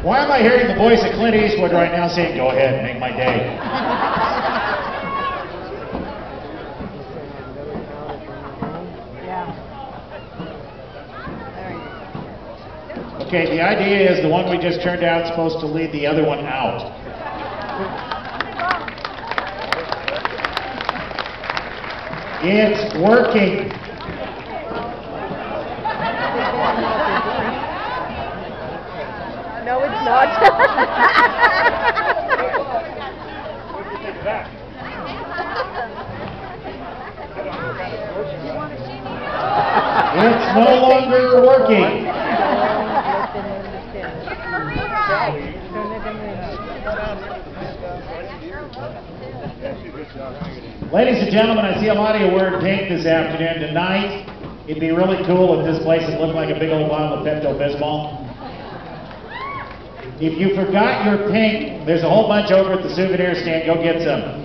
Why am I hearing the voice of Clint Eastwood right now saying, go ahead, make my day? Okay, the idea is the one we just turned out is supposed to lead the other one out. It's working. No, it's not. It's no longer working. Ladies and gentlemen, I see a lot of you wearing pink this afternoon. Tonight, it'd be really cool if this place would look like a big old bottle of Pepto-Bismol. If you forgot your pink, there's a whole bunch over at the souvenir stand. Go get some.